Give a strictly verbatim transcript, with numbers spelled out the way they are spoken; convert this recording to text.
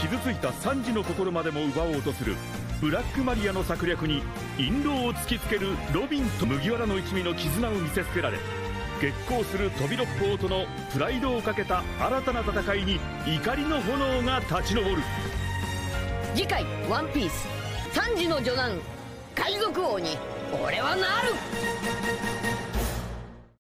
傷ついたサンジの心までも奪おうとするブラックマリアの策略に印籠を突きつけるロビンと麦わらの一味の絆を見せつけられ、激高する飛び六胞とのプライドをかけた新たな戦いに怒りの炎が立ち上る。 次回「ワンピースサンジの女難海賊王に俺はなる。